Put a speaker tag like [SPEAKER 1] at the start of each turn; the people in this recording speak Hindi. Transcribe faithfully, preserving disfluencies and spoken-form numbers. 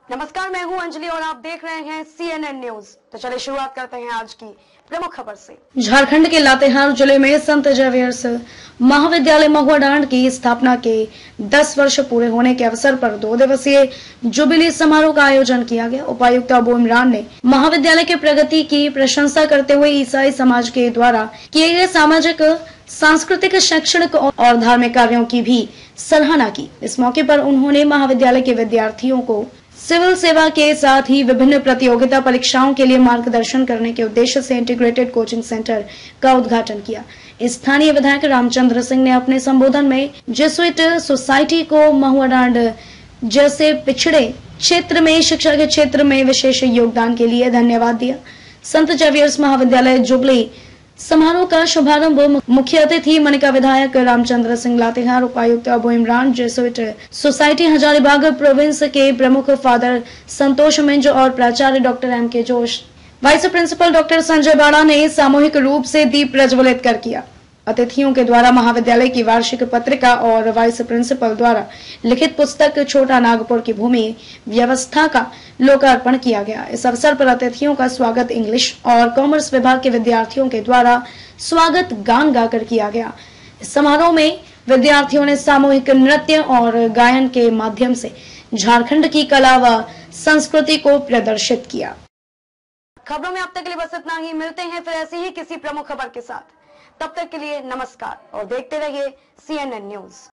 [SPEAKER 1] नमस्कार, मैं हूं अंजलि और आप देख रहे हैं सी एन एन न्यूज। तो चलिए शुरुआत करते हैं आज की प्रमुख खबर से। झारखंड के लातेहार जिले में संत जेवियर्स महाविद्यालय महुआ डांड की स्थापना के दस वर्ष पूरे होने के अवसर पर दो दिवसीय जुबिली समारोह का आयोजन किया गया। उपायुक्त अबू इमरान ने महाविद्यालय के प्रगति की प्रशंसा करते हुए ईसाई समाज के द्वारा किए गए सामाजिक, सांस्कृतिक, शैक्षणिक और धार्मिक कार्यों की भी सराहना की। इस मौके पर उन्होंने महाविद्यालय के विद्यार्थियों को सिविल सेवा के साथ ही विभिन्न प्रतियोगिता परीक्षाओं के लिए मार्गदर्शन करने के उद्देश्य से इंटीग्रेटेड कोचिंग सेंटर का उद्घाटन किया। स्थानीय विधायक रामचंद्र सिंह ने अपने संबोधन में जेसुइट सोसाइटी को महुआ डांड जैसे पिछड़े क्षेत्र में शिक्षा के क्षेत्र में विशेष योगदान के लिए धन्यवाद दिया। संत जेवियर्स महाविद्यालय जुबली समारोह का शुभारंभ मुख्य अतिथि मनिका विधायक रामचंद्र सिंह लातेहार, उपायुक्त Abu Imran, Jesuit society Hazaribagh province के प्रमुख फादर संतोष मिंज और प्राचार्य डॉक्टर एम के जोश, वाइस प्रिंसिपल डॉक्टर संजय बाड़ा ने सामूहिक रूप से दीप प्रज्वलित कर किया। अतिथियों के द्वारा महाविद्यालय की वार्षिक पत्रिका और वाइस प्रिंसिपल द्वारा लिखित पुस्तक छोटा नागपुर की भूमि व्यवस्था का लोकार्पण किया गया। इस अवसर पर अतिथियों का स्वागत इंग्लिश और कॉमर्स विभाग के विद्यार्थियों के द्वारा स्वागत गान गाकर किया गया। इस समारोह में विद्यार्थियों ने सामूहिक नृत्य और गायन के माध्यम से झारखंड की कला व संस्कृति को प्रदर्शित किया। खबरों में अब तक के लिए बस इतना ही। मिलते हैं फिर ऐसी ही किसी प्रमुख खबर के साथ। तब तक के लिए नमस्कार और देखते रहिए सी एन एन न्यूज।